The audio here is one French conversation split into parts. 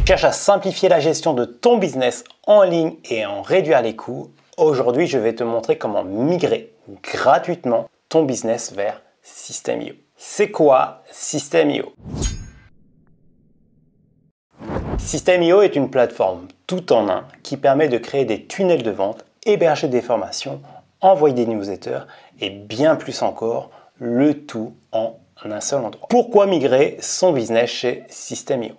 Cherche à simplifier la gestion de ton business en ligne et en réduire les coûts. Aujourd'hui, je vais te montrer comment migrer gratuitement ton business vers System.io. C'est quoi System.io? System.io est une plateforme tout en un qui permet de créer des tunnels de vente, héberger des formations, envoyer des newsletters et bien plus encore, le tout en un seul endroit. Pourquoi migrer son business chez System.io?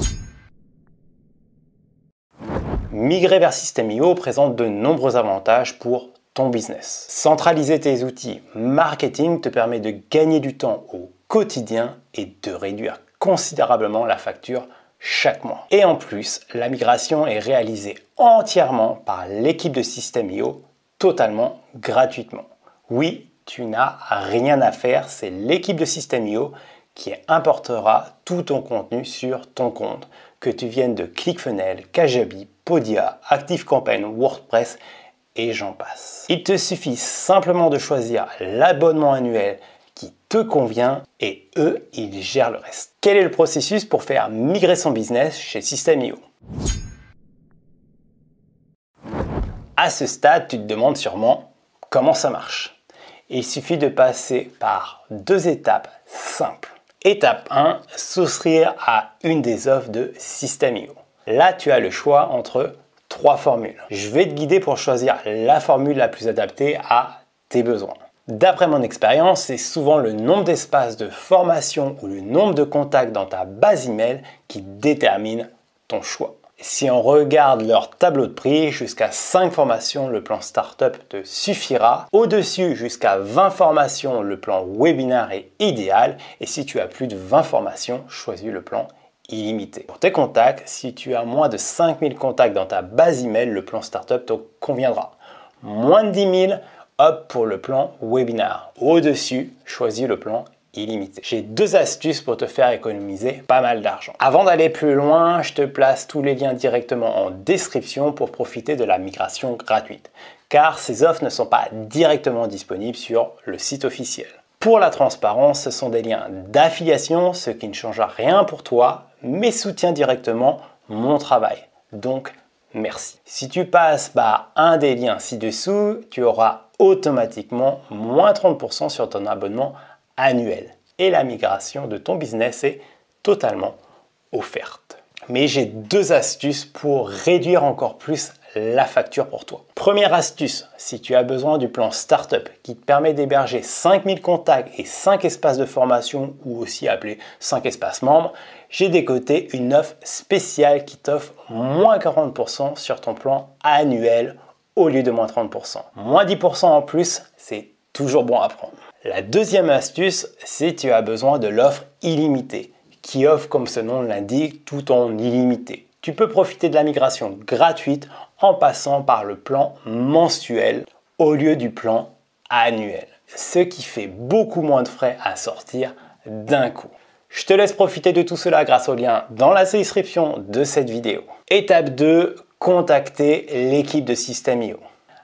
Migrer vers System.io présente de nombreux avantages pour ton business. Centraliser tes outils marketing te permet de gagner du temps au quotidien et de réduire considérablement la facture chaque mois. Et en plus, la migration est réalisée entièrement par l'équipe de System.io, totalement gratuitement. Oui, tu n'as rien à faire, c'est l'équipe de System.io qui importera tout ton contenu sur ton compte, que tu viennes de ClickFunnels, Kajabi, Podia, ActiveCampaign, WordPress et j'en passe. Il te suffit simplement de choisir l'abonnement annuel qui te convient et eux, ils gèrent le reste. Quel est le processus pour faire migrer son business chez System.io? À ce stade, tu te demandes sûrement comment ça marche. Il suffit de passer par deux étapes simples. Étape 1, souscrire à une des offres de System.io. Là, tu as le choix entre trois formules. Je vais te guider pour choisir la formule la plus adaptée à tes besoins. D'après mon expérience, c'est souvent le nombre d'espaces de formation ou le nombre de contacts dans ta base email qui détermine ton choix. Si on regarde leur tableau de prix, jusqu'à 5 formations, le plan Startup te suffira. Au-dessus, jusqu'à 20 formations, le plan Webinar est idéal. Et si tu as plus de 20 formations, choisis le plan illimité. Pour tes contacts, si tu as moins de 5000 contacts dans ta base email, le plan Startup te conviendra. Moins de 10 000, hop pour le plan Webinar. Au-dessus, choisis le plan illimité. J'ai deux astuces pour te faire économiser pas mal d'argent. Avant d'aller plus loin, je te place tous les liens directement en description pour profiter de la migration gratuite, car ces offres ne sont pas directement disponibles sur le site officiel. Pour la transparence, ce sont des liens d'affiliation, ce qui ne change rien pour toi, mais soutient directement mon travail. Donc, merci. Si tu passes par un des liens ci-dessous, tu auras automatiquement moins 30% sur ton abonnement annuel. Et la migration de ton business est totalement offerte. Mais j'ai deux astuces pour réduire encore plus la facture pour toi. Première astuce, si tu as besoin du plan Startup qui te permet d'héberger 5000 contacts et 5 espaces de formation ou aussi appelé 5 espaces membres, j'ai décoté une offre spéciale qui t'offre moins 40% sur ton plan annuel au lieu de moins 30%. Moins 10% en plus, c'est toujours bon à prendre. La deuxième astuce, c'est tu as besoin de l'offre illimitée, qui offre, comme ce nom l'indique, tout en illimité. Tu peux profiter de la migration gratuite en passant par le plan mensuel au lieu du plan annuel, ce qui fait beaucoup moins de frais à sortir d'un coup. Je te laisse profiter de tout cela grâce au lien dans la description de cette vidéo. Étape 2, contacter l'équipe de System.io.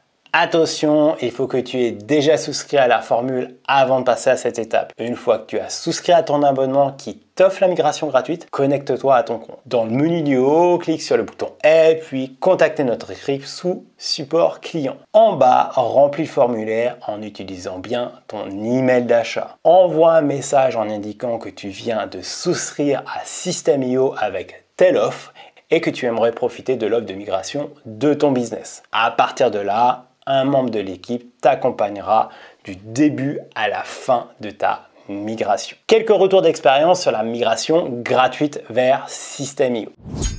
Attention, il faut que tu aies déjà souscrit à la formule avant de passer à cette étape. Une fois que tu as souscrit à ton abonnement qui t'offre la migration gratuite, connecte-toi à ton compte. Dans le menu du haut, clique sur le bouton Aide, puis contacter notre équipe sous support client. En bas, remplis le formulaire en utilisant bien ton email d'achat. Envoie un message en indiquant que tu viens de souscrire à System.io avec telle offre et que tu aimerais profiter de l'offre de migration de ton business. À partir de là, un membre de l'équipe t'accompagnera du début à la fin de ta migration. Quelques retours d'expérience sur la migration gratuite vers System.io.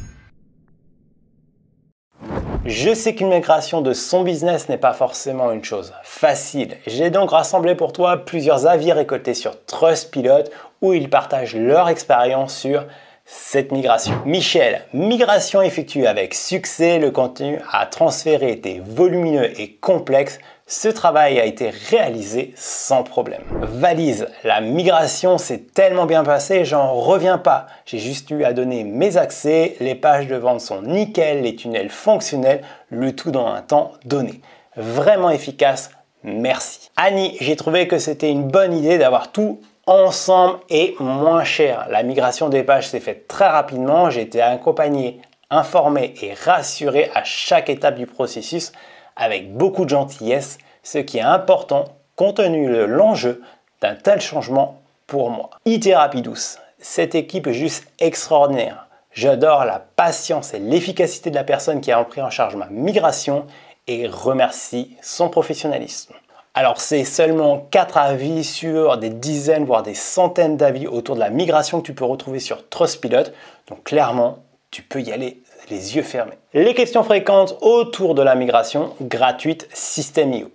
Je sais qu'une migration de son business n'est pas forcément une chose facile. J'ai donc rassemblé pour toi plusieurs avis récoltés sur Trustpilot où ils partagent leur expérience sur cette migration. Michel, migration effectuée avec succès, le contenu à transférer était volumineux et complexe. Ce travail a été réalisé sans problème. Valise, la migration s'est tellement bien passée, j'en reviens pas. J'ai juste eu à donner mes accès, les pages de vente sont nickel, les tunnels fonctionnels, le tout dans un temps donné. Vraiment efficace, merci. Annie, j'ai trouvé que c'était une bonne idée d'avoir tout ensemble et moins cher. La migration des pages s'est faite très rapidement. J'ai été accompagné, informé et rassuré à chaque étape du processus avec beaucoup de gentillesse, ce qui est important compte tenu de l'enjeu d'un tel changement pour moi. IT Rapidus, cette équipe est juste extraordinaire. J'adore la patience et l'efficacité de la personne qui a pris en charge ma migration et remercie son professionnalisme. Alors c'est seulement 4 avis sur des dizaines voire des centaines d'avis autour de la migration que tu peux retrouver sur Trustpilot. Donc clairement, tu peux y aller les yeux fermés. Les questions fréquentes autour de la migration gratuite System.io.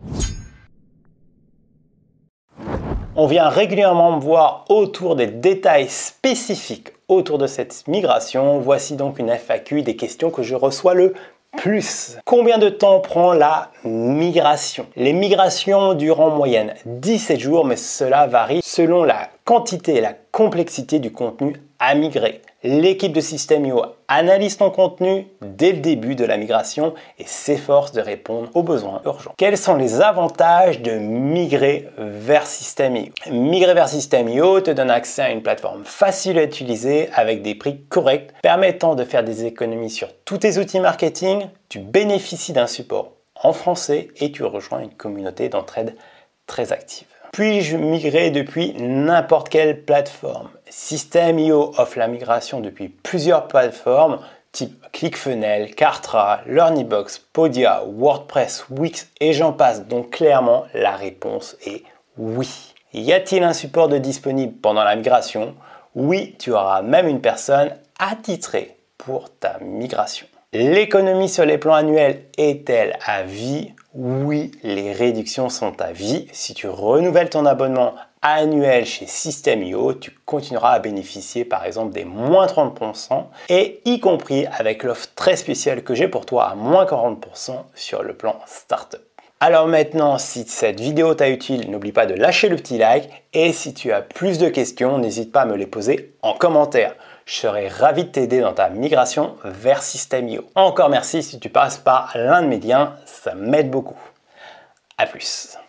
On vient régulièrement me voir autour des détails spécifiques autour de cette migration. Voici donc une FAQ des questions que je reçois le plus. Combien de temps prend la migration? Les migrations durent en moyenne 17 jours, mais cela varie selon la quantité et la complexité du contenu à migrer. L'équipe de System.io analyse ton contenu dès le début de la migration et s'efforce de répondre aux besoins urgents. Quels sont les avantages de migrer vers System.io? Migrer vers System.io te donne accès à une plateforme facile à utiliser avec des prix corrects permettant de faire des économies sur tous tes outils marketing. Tu bénéficies d'un support en français et tu rejoins une communauté d'entraide très active. Puis-je migrer depuis n'importe quelle plateforme? System.io offre la migration depuis plusieurs plateformes type ClickFunnels, Kartra, Learnybox, Podia, WordPress, Wix et j'en passe. Donc clairement, la réponse est oui. Y a-t-il un support de disponible pendant la migration? Oui, tu auras même une personne attitrée pour ta migration. L'économie sur les plans annuels est-elle à vie? Oui, les réductions sont à vie. Si tu renouvelles ton abonnement annuel chez System.io, tu continueras à bénéficier par exemple des moins 30% et y compris avec l'offre très spéciale que j'ai pour toi à moins 40% sur le plan Startup. Alors maintenant, si cette vidéo t'a utile, n'oublie pas de lâcher le petit like et si tu as plus de questions, n'hésite pas à me les poser en commentaire. Je serai ravi de t'aider dans ta migration vers System.io. Encore merci si tu passes par l'un de mes liens, ça m'aide beaucoup. À plus.